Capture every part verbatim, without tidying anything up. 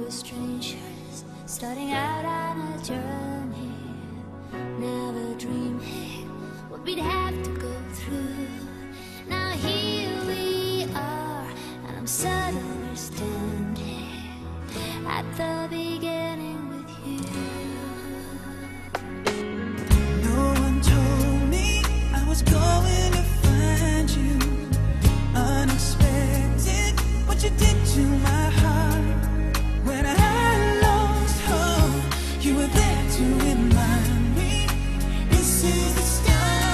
were strangers, starting out on a journey. Never dreaming what we'd have to go through. Now here we are, and I'm suddenly standing at the beginning with you. No one told me I was going to find you. Unexpected, what you did to my heart. When I lost hope, you were there to remind me this is the start.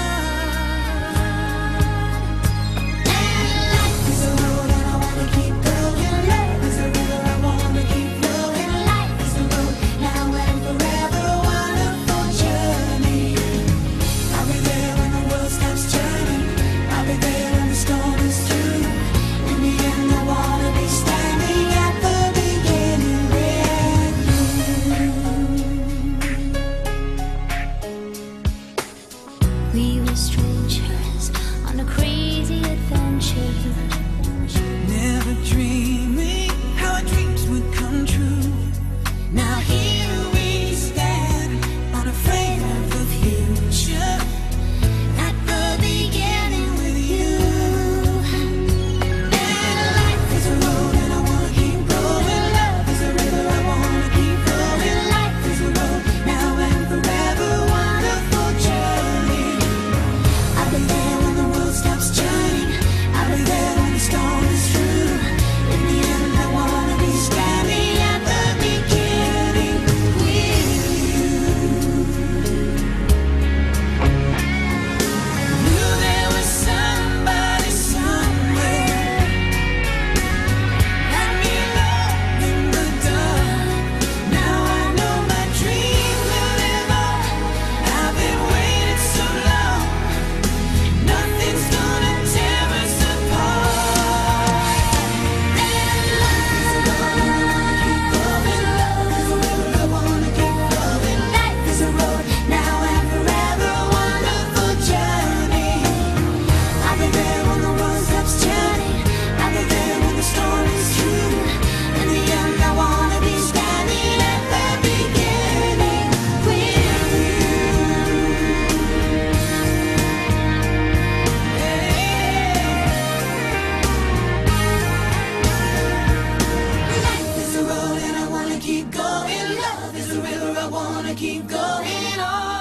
And life is a road and I wanna keep going. Life is a river I wanna keep flowing. Life is a road now and forever, wonderful journey. I'll be there when the world stops turning. I'll be there when the storm is through. In the end I wanna be standing at the beginning with you. We were strangers on a crazy adventure. Never dreaming how our dreams would come true. Now here we stand, unafraid of the future, at the beginning with you. And life is a road and I wanna keep going. Love is a river I wanna keep flowing. Life is a road now and forever, wonderful journey. I'll be there when the world stops turning. I'll be there when the storm is through. In the end I wanna be standing at the beginning with you. Knew there was somebody somewhere. Let me love in the dark. Now I know my dream will live on. I've been waiting so long. Nothing's gonna tear us apart. And life is a road and I wanna keep going. Love is a river I wanna keep flowing. Life is a road now and forever, wonderful journey. I'll be there when the world stops turning. I'll be there when the storm is through. In the end I wanna be standing at the beginning with you. Life is a road and I wanna keep going. Love is a river I wanna keep going on.